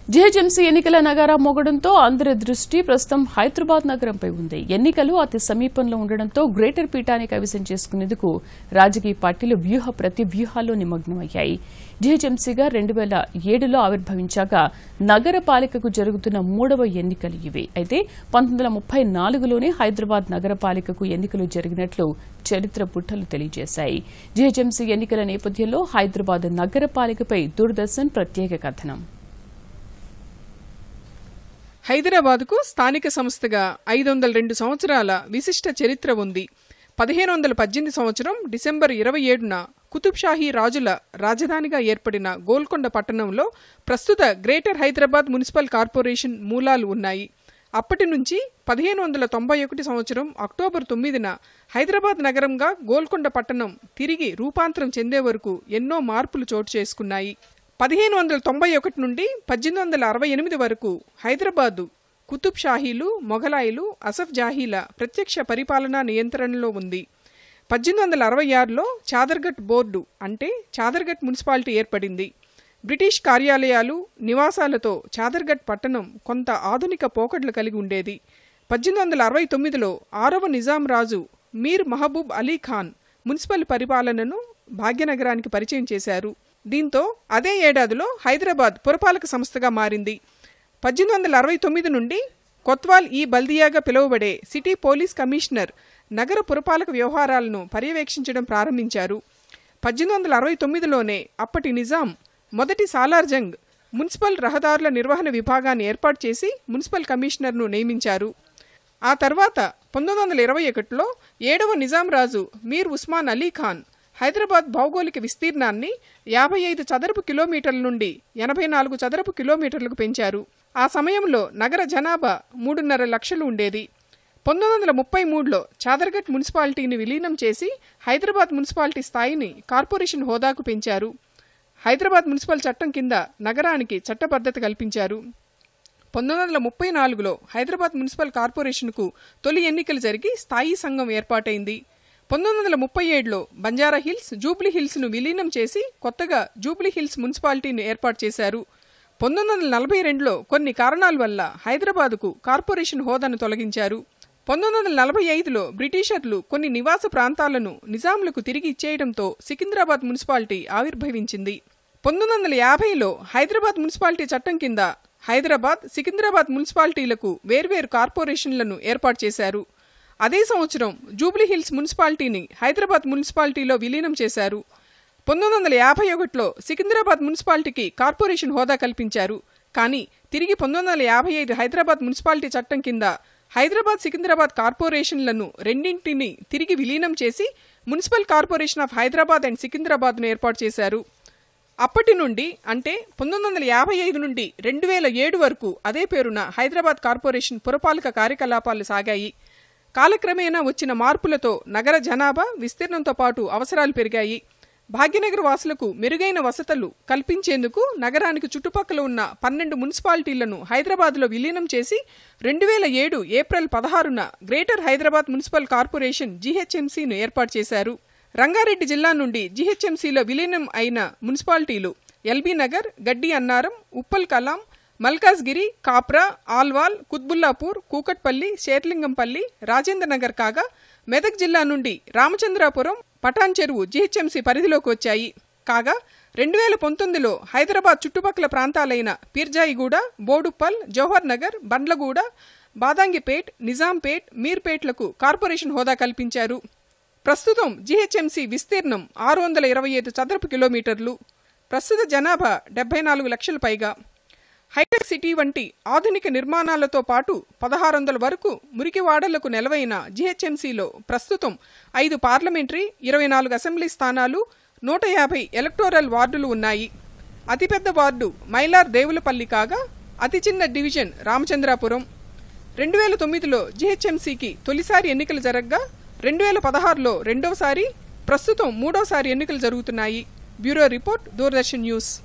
GHMC ఎన్నికల నగారా మోగడంతో అందరి దృష్టి ప్రస్తుతం హైదరాబాద్ నగరంపై ఉంది. ఎన్నికలు అతి సమీపంలో ఉండడంతో గ్రేటర్ పీఠాన్ని కైవసం చేసుకునేందుకు రాజకీయ పార్టీలు ప్రతివ్యూహాల్లో నిమగ్నమయ్యాయి. GHMCగా 2007లో ఆవిర్భవించాక నగరపాలికకు జరుగుతున్న 3వ ఎన్నికలు ఇవి. అయితే 1934లోనే హైదరాబాద్ నగరపాలికకు ఎన్నికలు జరిగినట్లు చరిత్ర పుటలు తెలియజేశాయి. GHMC ఎన్నికల నేపథ్యంలో హైదరాబాద్ నగరపాలికపై దూరదర్శన్ ప్రత్యేక కథనం. హైదరాబాద్కు స్థానిక సంస్థగా 502 సంవత్సరాల విశిష్ట చరిత్ర ఉంది. 1518 సంవత్సరం డిసెంబర్ 27న కుతుబ్షాహీ రాజుల రాజధానిగా ఏర్పడిన గోల్కొండ పట్టణంలో ప్రస్తుత గ్రేటర్ హైదరాబాద్ మున్సిపల్ కార్పొరేషన్ మూలాలు ఉన్నాయి. అప్పటి నుంచి 1591 సంవత్సరం అక్టోబర్ 9న హైదరాబాద్ నగరంగా గోల్కొండ పట్టణం తిరిగి రూపాంతరం చెందే వరకు ఎన్నో మార్పులు చోటు చేసుకున్నాయి. 1591 నుండి 1868 వరకు హైదరాబాదు కుతుబ్ షాహీలు, మొఘలాయిలు, అసఫ్ జాహీల ప్రత్యక్ష పరిపాలనా నియంత్రణలో ఉంది. 1866లో చాదర్ఘట్ బోర్డు అంటే చాదర్ఘట్ మున్సిపాలిటీ ఏర్పడింది. బ్రిటిష్ కార్యాలయాలు, నివాసాలతో చాదర్ఘట్ పట్టణం కొంత ఆధునిక పోకడ్లు కలిగి ఉండేది. 1869లో 6వ నిజాం రాజు మీర్ మహబూబ్ అలీ ఖాన్ మున్సిపల్ పరిపాలనను భాగ్యనగరానికి పరిచయం చేశారు. దీంతో అదే ఏడాదిలో హైదరాబాద్ పురపాలక సంస్థగా మారింది. 1869 నుండి కొత్వాల్ ఈ బల్దియాగా పిలువబడే సిటీ పోలీస్ కమిషనర్ నగర పురపాలక వ్యవహారాలను పర్యవేక్షించడం ప్రారంభించారు. 1869లోనే అప్పటి నిజాం మొదటి సాలార్ జంగ్ మున్సిపల్ రహదారుల నిర్వహణ విభాగాన్ని ఏర్పాటు చేసి మున్సిపల్ కమిషనర్ను నియమించారు. ఆ తర్వాత 1921లో 7వ నిజాం రాజు మీర్ ఉస్మాన్ అలీ ఖాన్ హైదరాబాద్ భౌగోళిక విస్తీర్ణాన్ని 55 చదరపు కిలోమీటర్ల నుండి 84 చదరపు కిలోమీటర్లకు పెంచారు. ఆ సమయంలో నగర జనాభా 3.5 లక్షలు ఉండేది. 1933లో చాదర్ఘట్ మున్సిపాలిటీని విలీనం చేసి హైదరాబాద్ మున్సిపాలిటీ స్థాయిని కార్పొరేషన్ హోదాకు పెంచారు. హైదరాబాద్ మున్సిపల్ చట్టం కింద నగరానికి చట్టబద్ధత కల్పించారు. 1934లో హైదరాబాద్ మున్సిపల్ కార్పొరేషన్కు తొలి ఎన్నికలు జరిగి స్థాయీ సంఘం ఏర్పాటైంది. 1937లో బంజారా హిల్స్, జూబ్లీ హిల్స్ను విలీనం చేసి కొత్తగా జూబ్లీ హిల్స్ మున్సిపాలిటీని ఏర్పాటు చేశారు. 1942లో కొన్ని కారణాల వల్ల హైదరాబాదుకు కార్పొరేషన్ హోదాను తొలగించారు. 1945లో బ్రిటిషర్లు కొన్ని నివాస ప్రాంతాలను నిజాంలకు తిరిగి ఇచ్చేయడంతో సికింద్రాబాద్ మున్సిపాలిటీ ఆవిర్భవించింది. 1950లో హైదరాబాద్ మున్సిపాలిటీ చట్టం కింద హైదరాబాద్, సికింద్రాబాద్ మున్సిపాలిటీలకు వేర్వేరు కార్పొరేషన్లను ఏర్పాటు చేశారు. అదే సంవత్సరం జూబ్లీ హిల్స్ మున్సిపాలిటీని హైదరాబాద్ మున్సిపాలిటీలో విలీనం చేశారు. 1951లో సికింద్రాబాద్ మున్సిపాలిటీకి కార్పొరేషన్ హోదా కల్పించారు. కానీ తిరిగి 1955 హైదరాబాద్ మున్సిపాలిటీ చట్టం కింద హైదరాబాద్, సికింద్రాబాద్ కార్పొరేషన్లను రెండింటిని తిరిగి విలీనం చేసి municipal corporation of Hyderabad and సికింద్రాబాద్ను ఏర్పాటు చేశారు. అప్పటి నుండి అంటే 1955 నుండి 2007 వరకు అదే పేరున హైదరాబాద్ కార్పొరేషన్ పురపాలక కార్యకలాపాలు సాగాయి. కాలక్రమేణా వచ్చిన మార్పులతో నగర జనాభా విస్తీర్ణంతో పాటు అవసరాలు పెరిగాయి. భాగ్యనగర వాసులకు మెరుగైన వసతులు కల్పించేందుకు నగరానికి చుట్టుపక్కల ఉన్న 12 మున్సిపాలిటీలను హైదరాబాద్లో విలీనం చేసి 2007 ఏప్రిల్ 16న గ్రేటర్ హైదరాబాద్ మున్సిపల్ కార్పొరేషన్ GHMCను ఏర్పాటు చేశారు. రంగారెడ్డి జిల్లా నుండి GHMCలో విలీనం అయిన మున్సిపాలిటీలు ఎల్బీ నగర్, గడ్డి అన్నారం, ఉప్పల్ కలాం, మల్కాజ్గిరి, కాప్రా, ఆల్వాల్, కుత్బుల్లాపూర్, కూకట్పల్లి, శేర్లింగంపల్లి, రాజేంద్ర నగర్ కాగా మెదక్ జిల్లా నుండి రామచంద్రాపురం, పటాన్ చెరువు GHMC పరిధిలోకి వచ్చాయి. కాగా 2019లో హైదరాబాద్ చుట్టుపక్కల ప్రాంతాలైన పీర్జాయిగూడ, బోడుప్పల్, జవహర్ నగర్, బండ్లగూడ, బాదాంగిపేట్, నిజాంపేట్, మీర్పేట్లకు కార్పొరేషన్ హోదా కల్పించారు. ప్రస్తుతం GHMC విస్తీర్ణం 625 చదరపు కిలోమీటర్లు. ప్రస్తుత జనాభా 74 లక్షల పైగా. హైటెక్ సిటీ వంటి ఆధునిక నిర్మాణాలతో పాటు 1600 వరకు మురికి వాడలకు నెలవైన GHMCలో ప్రస్తుతం 5 పార్లమెంటరీ, 24 అసెంబ్లీ స్థానాలు, 150 ఎలక్టోరల్ వార్డులు ఉన్నాయి. అతిపెద్ద వార్డు మైలార్ దేవులపల్లి కాగా అతి చిన్న డివిజన్ రామచంద్రాపురం. 2009లో GHMCకి తొలిసారి ఎన్నికలు జరగగా 2016లో రెండవసారి, ప్రస్తుతం 3వసారి ఎన్నికలు జరుగుతున్నాయి. Bureau report, Doordarshan news.